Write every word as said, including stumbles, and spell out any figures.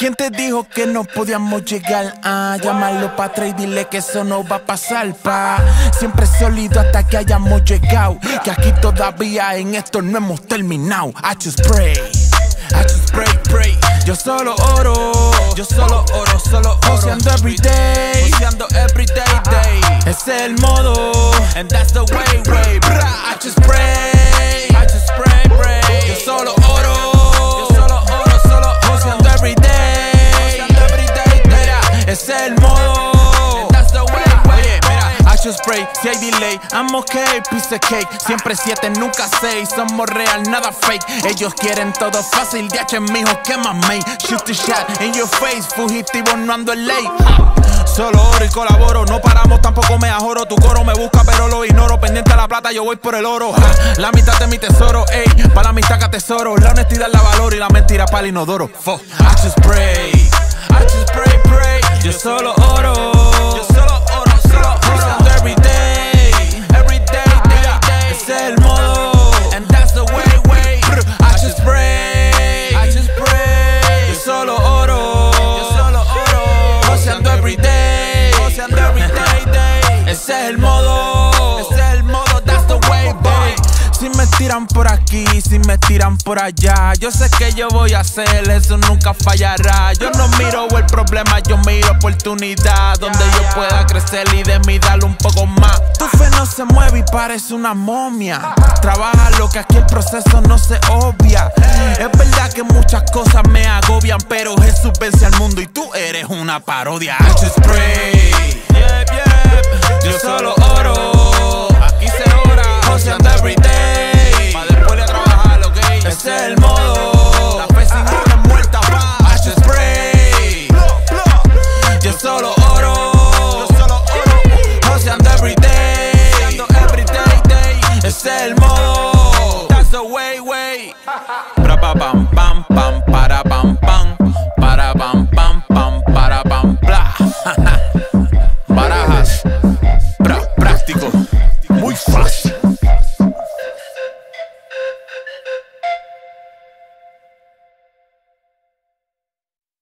¿Quién te dijo que no podíamos llegar? Ah, llámalo pa' atrás y dile que eso no va a pasar, pa. Siempre sólido hasta que hayamos llegado, que aquí todavía en esto no hemos terminado. I just pray, I just pray, pray. Yo solo oro, yo solo oro, solo oro. Joseando everyday, joseando everyday, day. Ese es el modo, and that's the way, way. Bra, I just pray, I just pray, pray. Yo solo oro, yo solo oro, solo oro. Joseando everyday, joseando everyday, day. Ese es el modo, and that's the way, way. Oye, mira, I just pray, si hay delay, I'm okay, piece of cake. Siempre siete, nunca seis, somos real, nada fake. Ellos quieren todo fácil, D H mijo, que mamey. Shoot the shot in your face, fugitivo, no ando en ley. Solo oro y colaboro, no paramos, tampoco me ajoro. Tu coro me busca, pero lo ignoro. Pendiente a la plata, yo voy por el oro. Ja, la mitad de mi tesoro, ey, pa' la amistad que atesoro. La honestidad la valoro y la mentira pa' el inodoro. Fuck, I just pray, I just pray, pray. Yo solo oro, yo solo oro, solo oro. Every day, every day, day, day. Ese es el modo, and that's the way, way. I just pray, I just pray. Yo solo oro, yo solo oro. Joseando every day, joseando every day, day. Ese es el modo, ese es el modo, that's the way, boy. Si me tiran por aquí, si me tiran por allá, yo sé que yo voy a hacer, eso nunca fallará. Yo no miro el problema, yo miro oportunidad, donde yo pueda crecer y de mí darle un poco más. Tu fe no se mueve y parece una momia. Trabaja lo que aquí el proceso no se obvia. Es verdad que muchas cosas me agobian, pero Jesús vence al mundo y tú eres una parodia. I just pray, yep, yep. Yo solo oro, aquí se ora, joseando everyday, pa' después de trabajar, ok. Ese es el modo, la fe sin una es muerta, pa. I just pray, yo solo oro, yo solo oro, joseando everyday, joseando everyday, day. Ese es el modo, that's the way, way. Bra, pa, pam, pam.